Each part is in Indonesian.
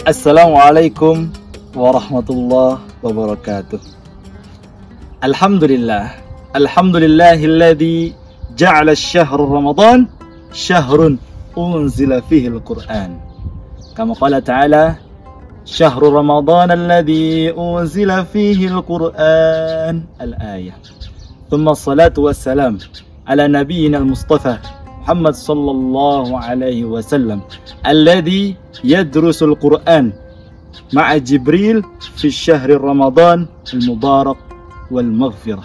Assalamualaikum warahmatullahi wabarakatuh. Alhamdulillahilladzi ja'ala syahr Ramadan syahrun unzila fihi al-Qur'an. Kama qala ta'ala, syahrul Ramadan alladzi unzila fihi al-Qur'an. Al-ayah. Thumma salatu wassalam ala nabiyyina al-Mustafa Muhammad sallallahu alaihi wasallam alladzi yadrusul Qur'an ma'a Jibril fi syahri Ramadan al-mubarak wal maghfirah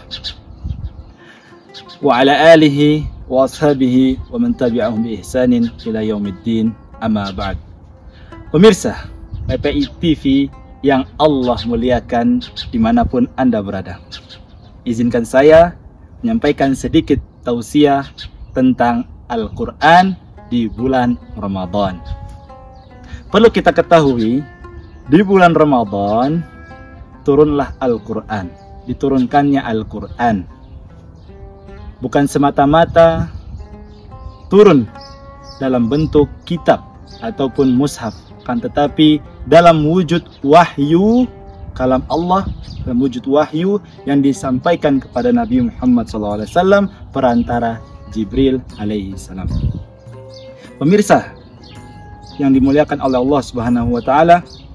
wa ala alihi wa ashabihi wa man tabi'ahum bi ihsanin ila yaumiddin, amma ba'd. Pemirsa PPI TV yang Allah muliakan dimanapun Anda berada, izinkan saya menyampaikan sedikit tausiah tentang Al-Quran di bulan Ramadan. Perlu kita ketahui, di bulan Ramadan turunlah Al-Quran, diturunkannya Al-Quran. Bukan semata-mata turun dalam bentuk kitab ataupun mushaf, kan tetapi dalam wujud wahyu kalam Allah, dalam wujud wahyu yang disampaikan kepada Nabi Muhammad SAW perantara Jibril alaihi salam. Pemirsa yang dimuliakan oleh Allah Subhanahu wa taala,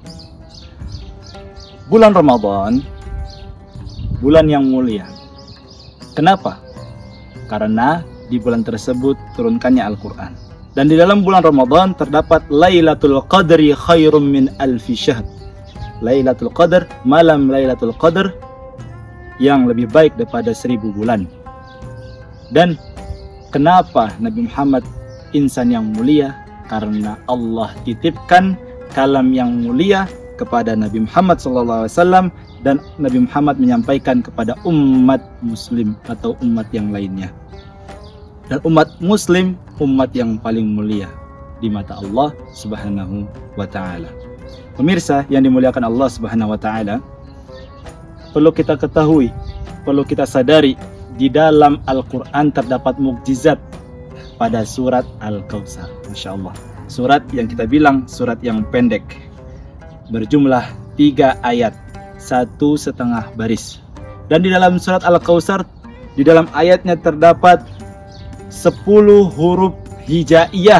bulan Ramadan bulan yang mulia. Kenapa? Karena di bulan tersebut turunkannya Al-Quran. Dan di dalam bulan Ramadan terdapat Lailatul Qadri khairum min alfi syahr. Lailatul Qadar, malam Lailatul Qadar yang lebih baik daripada 1000 bulan. Dan kenapa Nabi Muhammad insan yang mulia? Karena Allah titipkan kalam yang mulia kepada Nabi Muhammad SAW, dan Nabi Muhammad menyampaikan kepada umat muslim atau umat yang lainnya. Dan umat muslim umat yang paling mulia di mata Allah Subhanahu wa taala. Pemirsa yang dimuliakan Allah Subhanahu wa taala, perlu kita ketahui, perlu kita sadari, di dalam Al-Qur'an terdapat mukjizat pada surat Al-Kautsar. Masya Allah. Surat yang kita bilang surat yang pendek, berjumlah 3 ayat, 1,5 baris. Dan di dalam surat Al-Kautsar, di dalam ayatnya terdapat 10 huruf hijaiyah.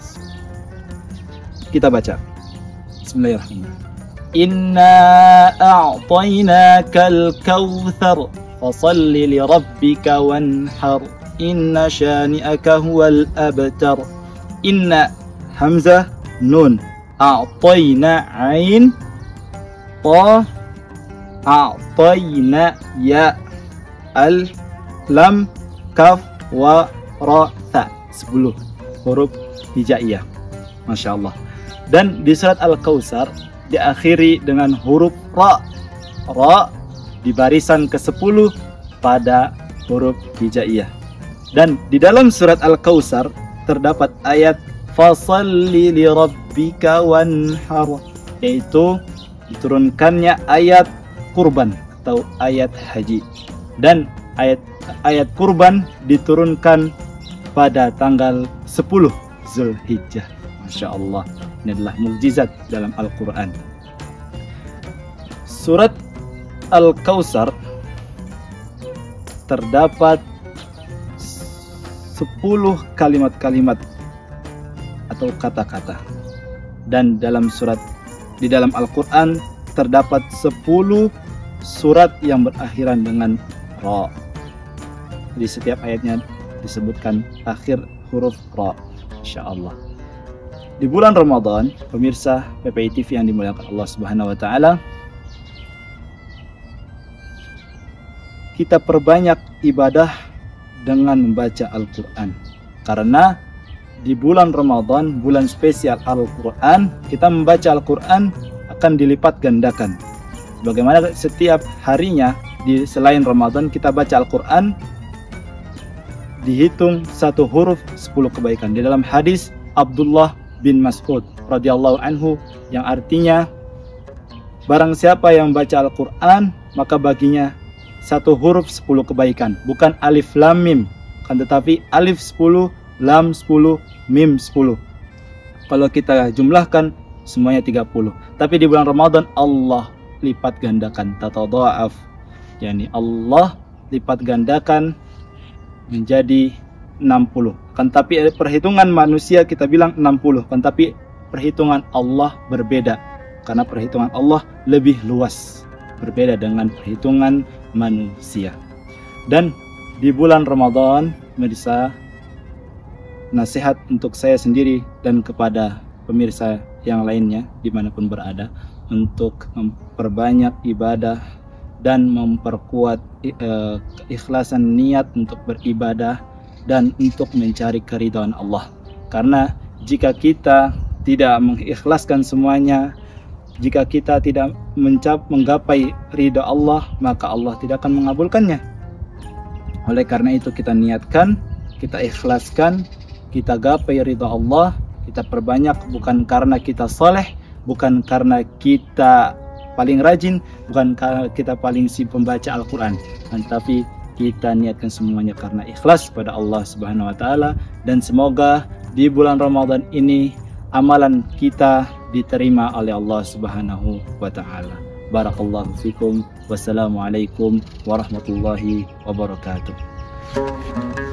Kita baca. Bismillahirrahmanirrahim. Inna a'tainakal kautsar fasalli li rabbika wanhar inna syani'aka huwal abtar. Inna hamzah nun, a'tayna ain, ta, a'tayna ya, al, lam, kaf, wa, ra, tha. 10 huruf hijaiyah. Masya Allah. Dan di surat Al-Kautsar diakhiri dengan huruf ra. Ra di barisan ke-10 pada huruf hijaiyah. Dan di dalam surat Al-Kautsar terdapat ayat fasalli li rabbika wanhar, yaitu diturunkannya ayat kurban atau ayat haji. Dan ayat kurban diturunkan pada tanggal 10 Zulhijjah. Masya Allah, ini adalah mukjizat dalam Al-Quran. Surat Al-Kautsar terdapat 10 kalimat-kalimat atau kata-kata, dan di dalam Al-Quran terdapat 10 surat yang berakhiran dengan ra. Di setiap ayatnya disebutkan akhir huruf ra. Insya Allah. Di bulan Ramadan, pemirsa PPI TV yang dimuliakan Allah Subhanahu wa taala, kita perbanyak ibadah dengan membaca Al-Quran. Karena di bulan Ramadan, bulan spesial Al-Quran, kita membaca Al-Quran akan dilipat gandakan. Bagaimana setiap harinya di selain Ramadan kita baca Al-Quran, dihitung 1 huruf 10 kebaikan. Di dalam hadis Abdullah bin Mas'ud radhiyallahu anhu yang artinya, barang siapa yang baca Al-Quran maka baginya 1 huruf 10 kebaikan. Bukan alif lam mim, kan tetapi alif 10, lam 10, mim 10. Kalau kita jumlahkan semuanya 30. Tapi di bulan Ramadan Allah lipat gandakan, tatadha'af. Yani Allah lipat gandakan menjadi 60. Kan tapi perhitungan manusia kita bilang 60, kan tapi perhitungan Allah berbeda. Karena perhitungan Allah lebih luas, berbeda dengan perhitungan manusia. Dan di bulan Ramadan, pemirsa, nasihat untuk saya sendiri dan kepada pemirsa yang lainnya dimanapun berada, untuk memperbanyak ibadah dan memperkuat keikhlasan niat untuk beribadah dan untuk mencari keridhaan Allah. Karena jika kita tidak mengikhlaskan semuanya, jika kita tidak menggapai ridha Allah, maka Allah tidak akan mengabulkannya. Oleh karena itu kita niatkan, kita ikhlaskan, kita gapai ridha Allah, kita perbanyak bukan karena kita soleh, bukan karena kita paling rajin, bukan karena kita paling si pembaca Al-Quran, tapi kita niatkan semuanya karena ikhlas pada Allah Subhanahu wa taala. Dan semoga di bulan Ramadan ini amalan kita diterima oleh Allah Subhanahu wa taala. Barakallahu fikum. Wassalamualaikum warahmatullahi wabarakatuh.